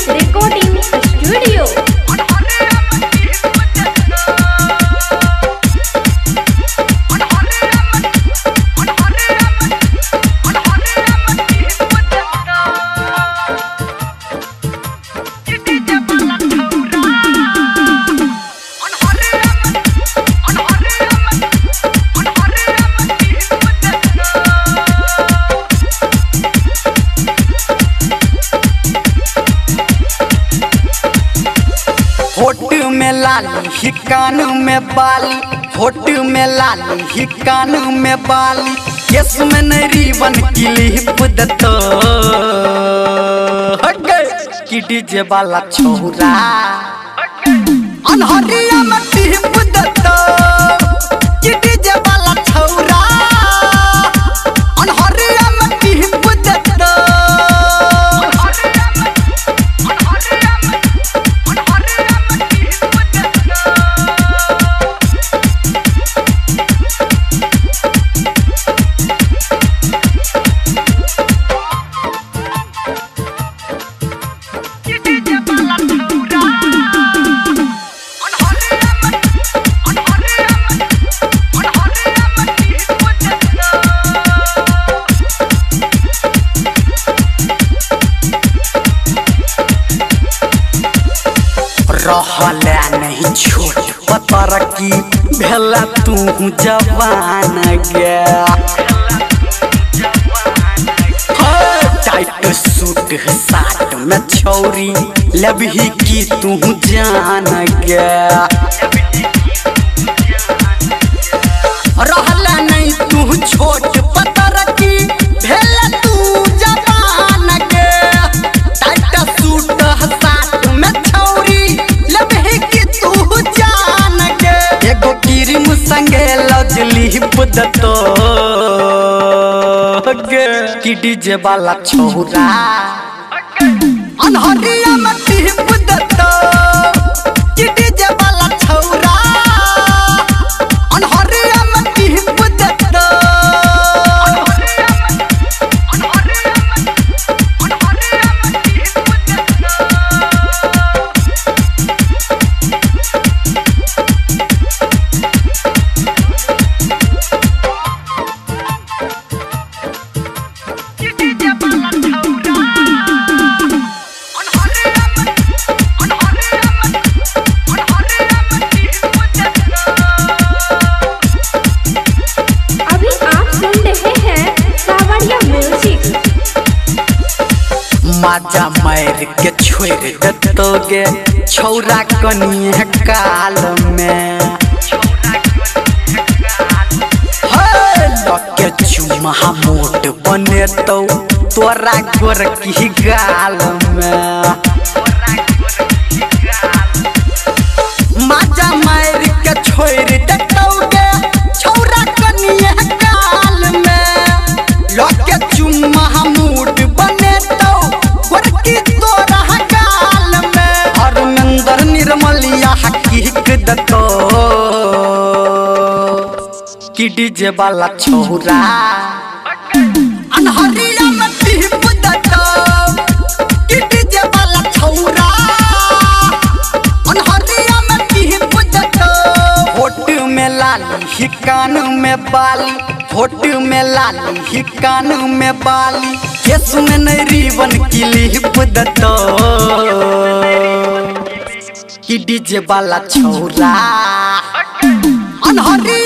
Recording Studio। होठ में लाली ही कान में बाली, होठ में लाली ही कान में बाली, केस में नहीं रिबन क्लिप दतो कि डीजे वाला छोरा अनहरिया में टिप दतो कि डीजे वाला छोरा अनहरिया में टिप दतो। रहला नहीं छोट पतर की भेला तू जवान गया, टाइट सूट साट में छौरी लबही की तू जान गया। रहला नहीं तू छोट पतर की भेला तू जवान गया, टाइट सूट साट में छौरी लबही की तू जान गया। एगो क्रीम संगे लजली दतो कि डीजे वाला छोरा अनहरिया में टिप दतो कि डीजे वाला छोरा अनहरिया में टिप दतो। माजा मार के छोड़ दतोगे छौरा कनिए काल में, लके चुमा मोट बने तो तोरा गोर की गाल में। माजा मार के छोड़ दतोगे छौरा कनिए काल में, लके चुमा मोट बने तो तोरा गाल में। हरमंदर निर्मलिया हकीक दतो कि डीजे वाला छोरा अनहरिया में टिप दतो कि डीजे वाला छोरा अनहरिया में टिप दतो। होठ में लाली ही कान में बाली, होठ में लाली ही कान में बाली, केस में नहीं रिबन क्लिप दतो कि डीजे वाला छोरा अनहरिया